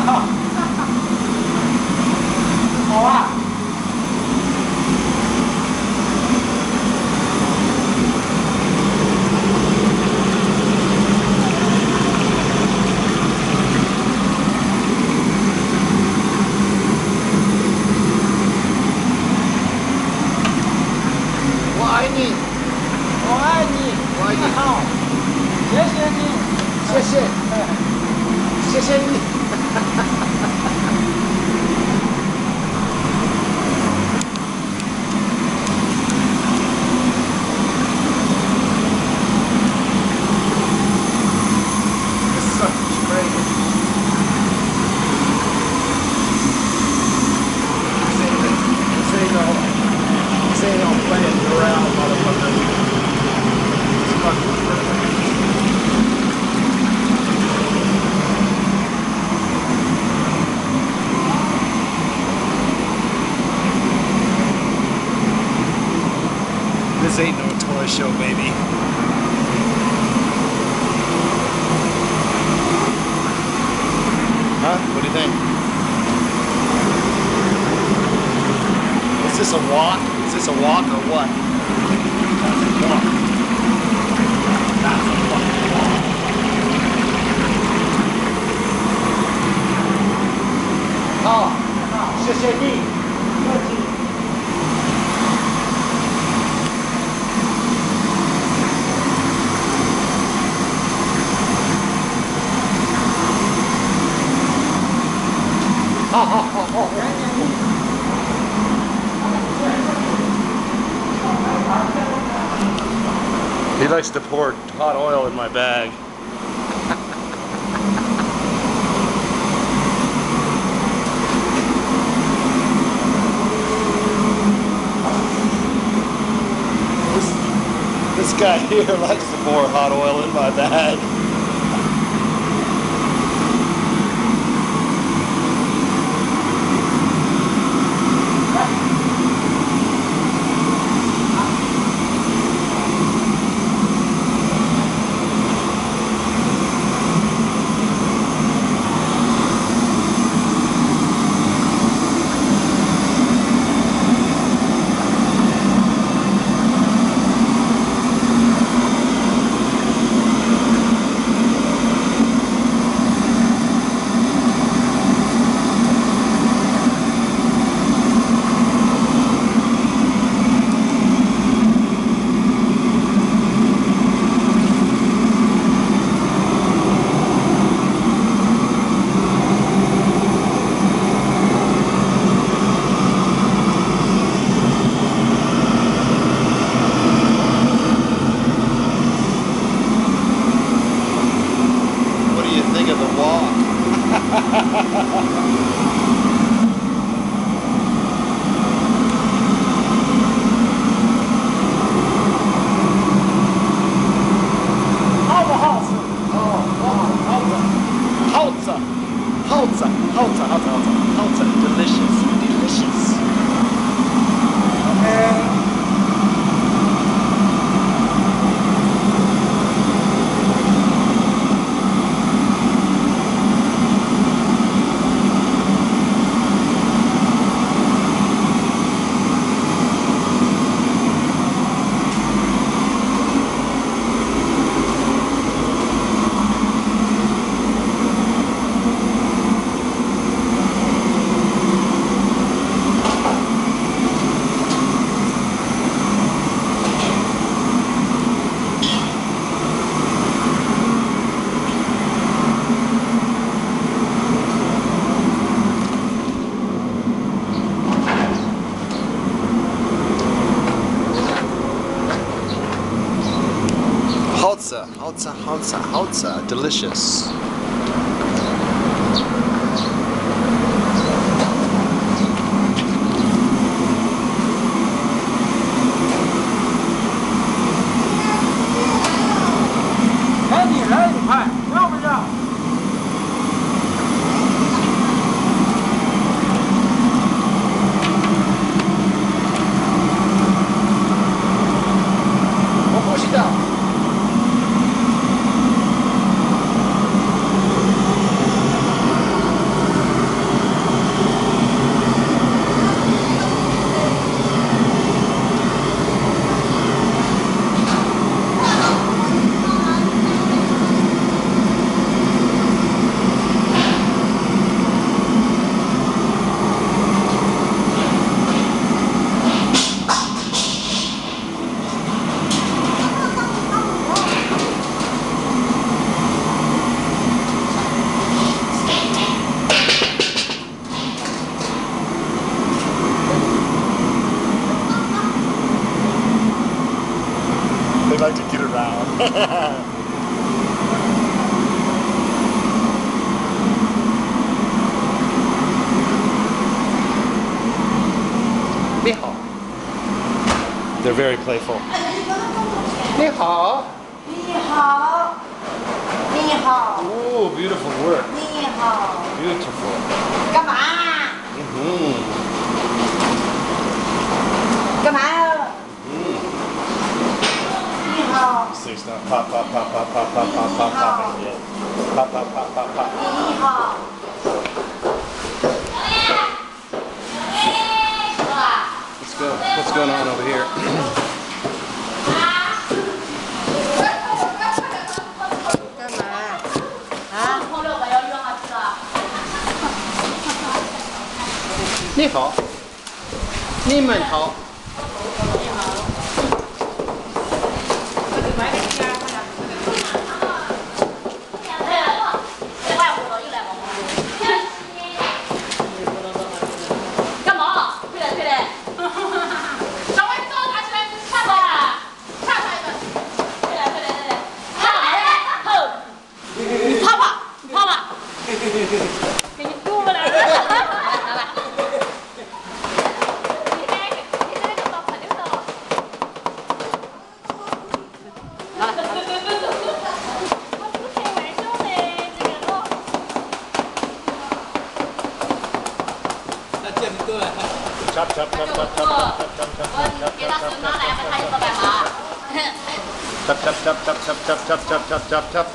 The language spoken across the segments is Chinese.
好啊。 我爱你， 我爱你， 我爱你， 好，谢谢你， 谢谢，谢谢你。This sucker's crazy. This ain't no playing around, motherfucker. It's fucking perfect. This ain't no toy show, baby. Huh? What do you think? Is this a walk? Is this a walk or what? That's a walk. That's a walk. Oh, 谢谢你，客气。好。He likes to pour hot oil in my bag. This guy here likes to pour hot oil in my bag. Delicious. They're very playful. 你好。 你好。你好。 Oh, beautiful work. 你好。 Beautiful. 干嘛？干嘛？你好。 These things not pop, pop, pop, pop, pop, pop, pop, pop, pop, yeah. Pop, pop, pop, pop, pop. 你好。 Let's go. What's going on over here? 干嘛？啊？ 你好。你们好。 Chop, chop, chop, chop, chop, chop, chop, chop, chop, chop, chop, chop, chop, chop, chop, chop.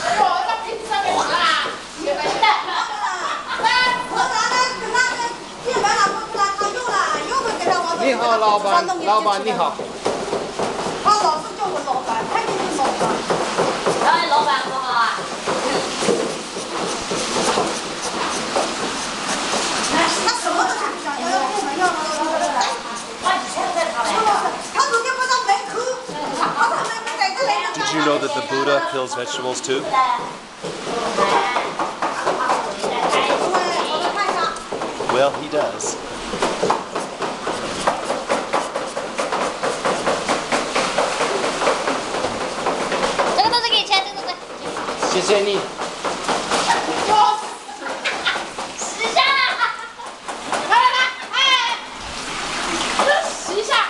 你好，老板，老板你好。 他老是叫我老板，他就是老板。哎，老板不好啊。他什么都想不想，要出门要。他昨天不让门口，他们在这里。 Did you know that the Buddha peels vegetables too? Well, he does. 这个都是给钱，这个是。 谢谢你。 10下了。来，哎，10下。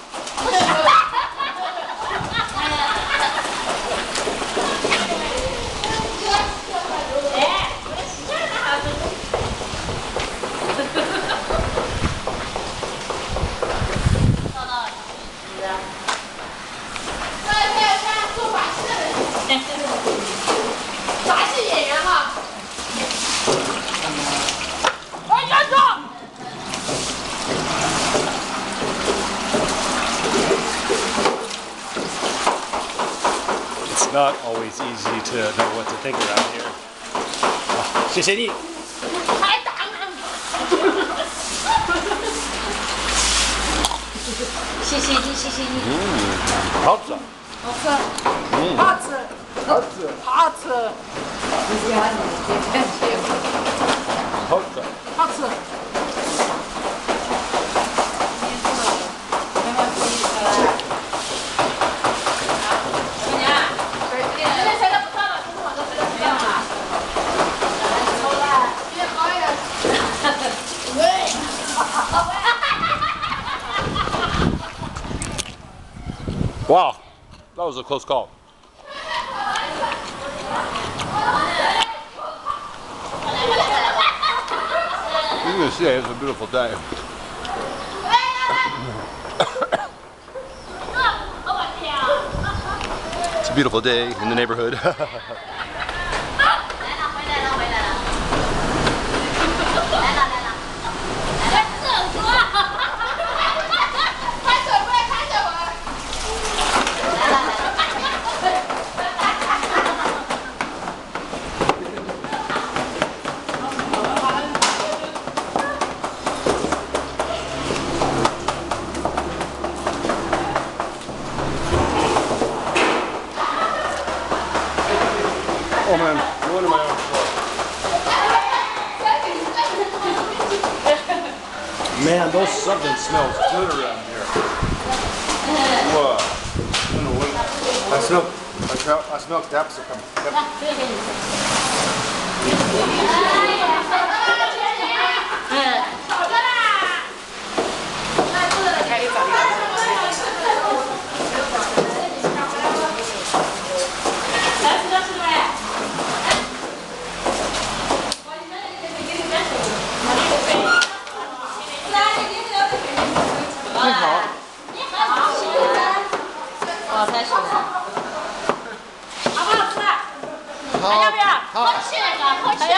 杂技演员嘛。哎，站住！ It's not always easy to know what to think around here. 谢谢你。 还打呢！ 谢谢你，谢谢你。 好吃。 好吃，好吃， 好吃。 好吃， 好吃。 好吃。 Wow, that was a close call. You can see it's a beautiful day. It's a beautiful day in the neighborhood. Oh man, going to my own floor. Man, those something smells good around here. Whoa. I smell capsicum. Yep. 过去。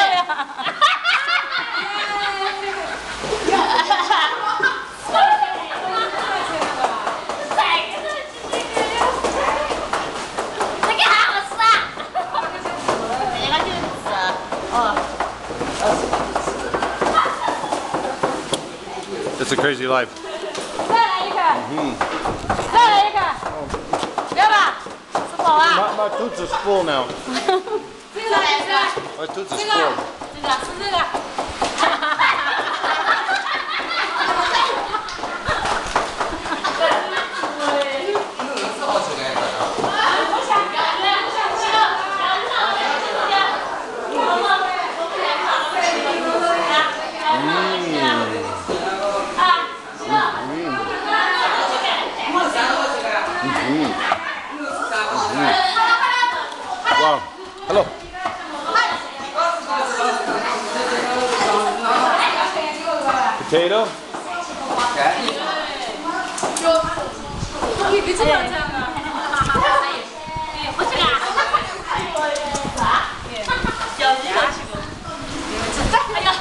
It's a crazy life. 再来一个，再来一个，要吧？吃饱啊？ My tooth is full now. 这个来一个， My tooth is 这个 full. 吃这个。 Wow. Hello. Potato. 你这样啊？不这个啊？小鸡啊？哎呀！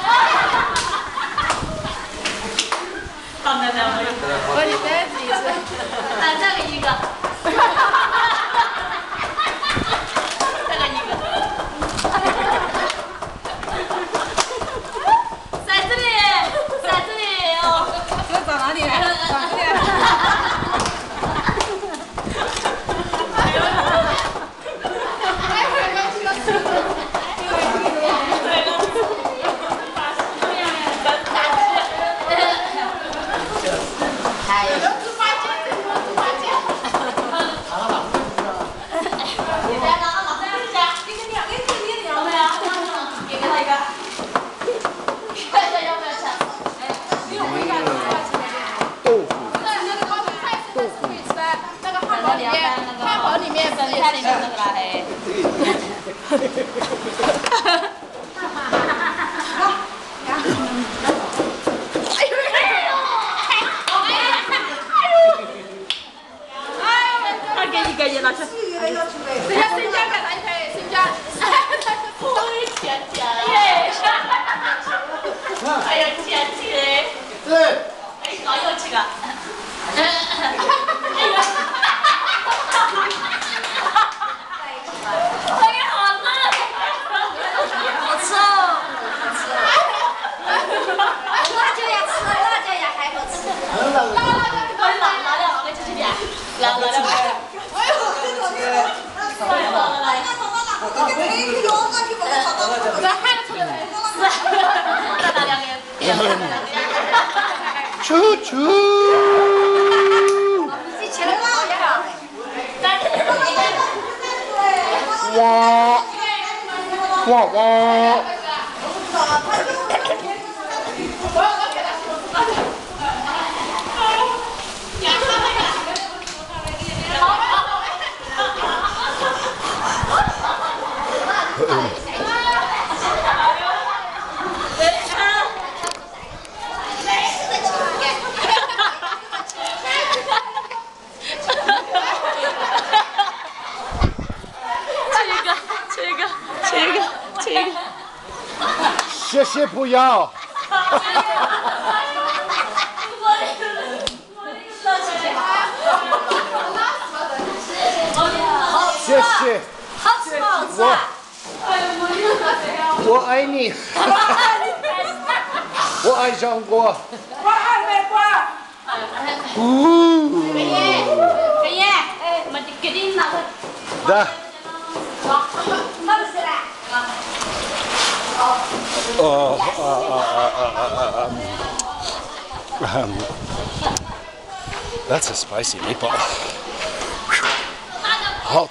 放在那里。我你再自己吃。啊，这个一个。这个一个。在这里，在这里哦。这找哪里来？找这里。 Choo choo. Wah. Wah wah. 这个。 谢谢不要。谢谢。 好吃不好吃啊？ 我爱你。我爱中国。 我爱美国。 可以，哎，我给你拿个。 Да. That's a spicy meatball. Hot.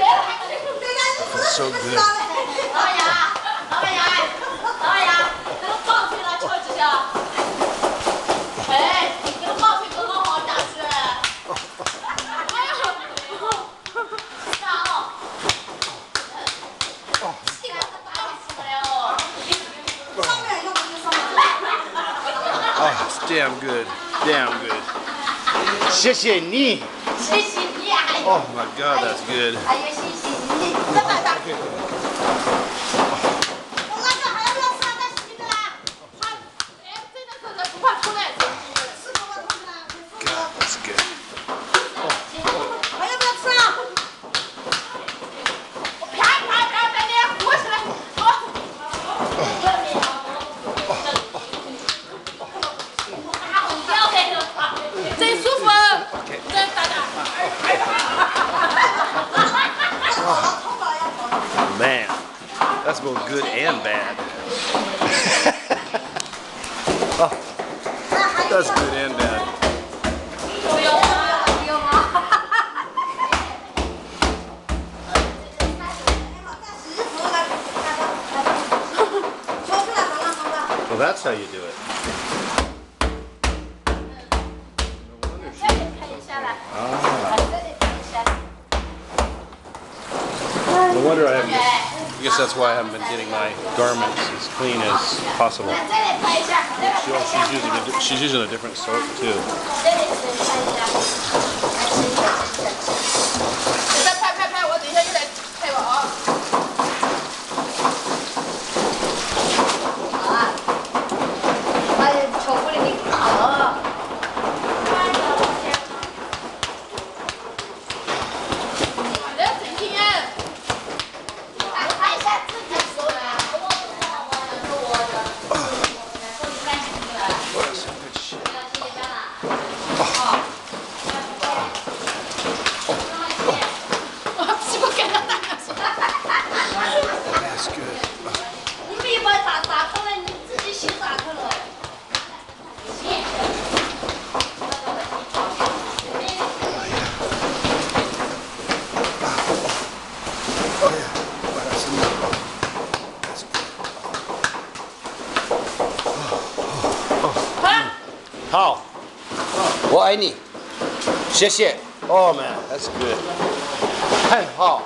So good. Oh, it's damn good. Damn good. 谢谢你. 谢谢你啊！ Oh my God, that's good. 哎呀，谢谢你！再来打。我那个还要不要吃啊？再洗一个啦。 他哎，真的是不怕出来。 吃个我同志啦， God, that's good. 还要不要吃啊？ 我啪啪啪把你鼓起来。真舒服，真大大。 Man, that's both good and bad. Oh, that's good and bad. 有吗？ Well, that's how you do it. No wonder I haven't. I guess that's why I haven't been getting my garments as clean as possible. She's using a different soap too. 你再拍拍拍，我等一下又来拍我啊。 哎呀，巧克力你卡了。 That's good. 你没把打开了，你自己先打开了。 Oh yeah. Oh, that's enough. That's good. How? 我爱你。谢谢。Oh man, that's good. 很好。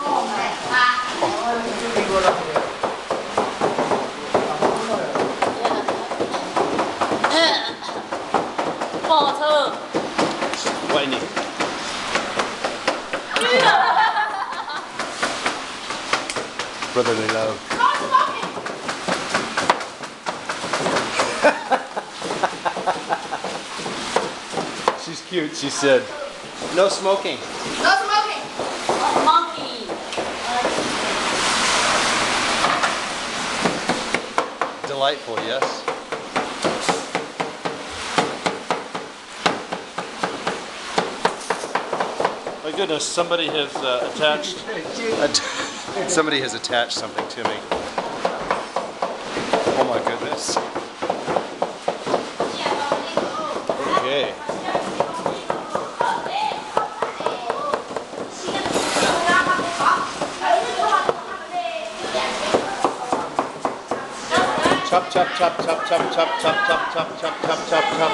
跑车。 我爱你。Brotherly love. She's cute. She said, "No smoking." No smoking. Monkey. Delightful, yes. My goodness, somebody has attached. Somebody has attached something to me. Oh my goodness. Okay. Chop, chop, chop, chop, chop, chop, chop, chop, chop, chop, chop, chop, chop.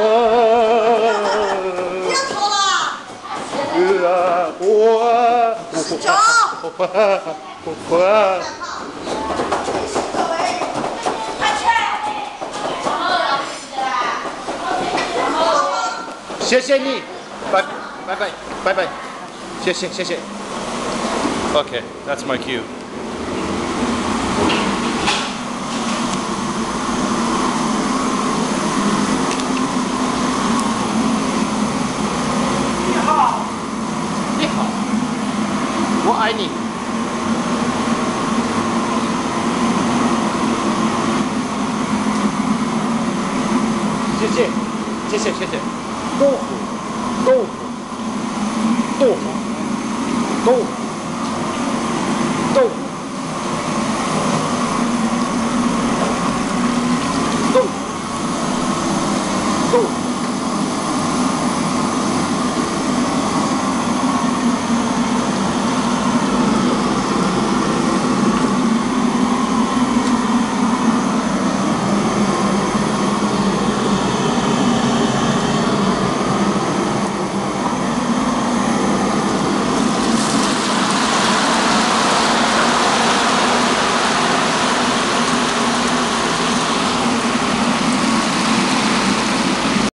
Oh. 别吵了， 谢谢你，拜拜拜拜，谢谢谢谢。Okay, that's my cue. Ni hao. 我爱你。谢谢，谢谢，谢谢。豆腐，豆腐，豆腐，豆腐。